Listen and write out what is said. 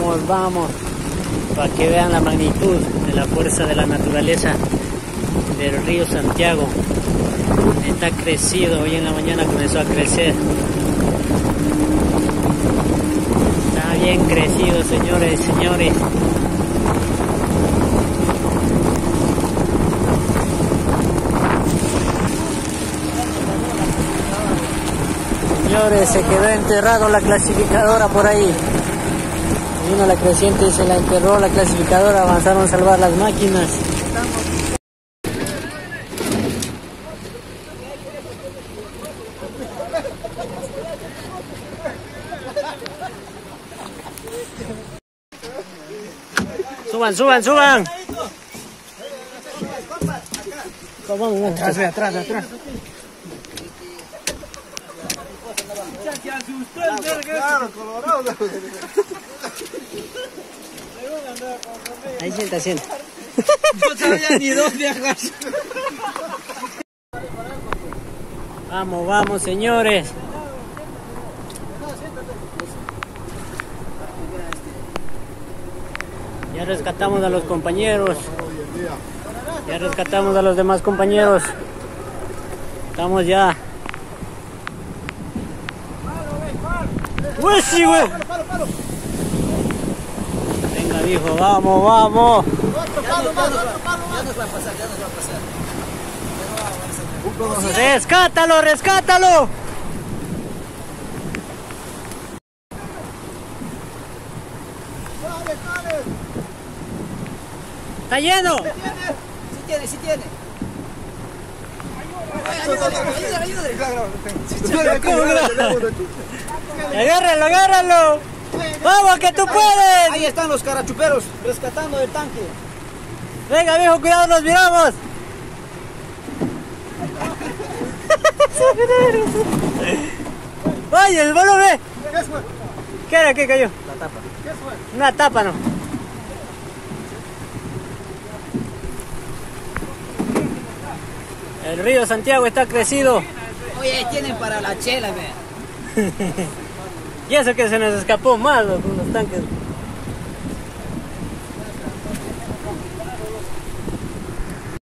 Vamos, vamos. Para que vean la magnitud de la fuerza de la naturaleza del río Santiago. Está crecido, hoy en la mañana comenzó a crecer. Está bien crecido, señores y señores. Señores, se quedó enterrado la clasificadora por ahí. Vino la creciente y se la enterró la clasificadora. Avanzaron a salvar las máquinas. Suban, suban, suban. Vamos, atrás, atrás, atrás. Claro, colorado. Ahí sienta, sienta. No sabía ni dónde agarrar. Vamos, vamos, señores. Ya rescatamos a los compañeros. Ya rescatamos a los demás compañeros. Estamos ya. ¡Uy, sí, güey! Venga, viejo, vamos, vamos. Ya nos va a pasar, ya nos va a pasar. ¡Rescátalo, rescátalo! ¡Está lleno! Sí tiene. Ayúdale. ¡Agárralo, agárralo! ¡Vamos, que tú puedes! Ahí están los carachuperos rescatando el tanque. Venga, viejo, cuidado, nos miramos. ¡Oye, el bolo ve! ¿Qué fue? ¿Qué era? ¿Qué cayó? La tapa. ¿Qué fue? Una tapa, ¿no? El río Santiago está crecido. Oye, tienen para la chela, ve. Y eso que se nos escapó más, loco, los tanques.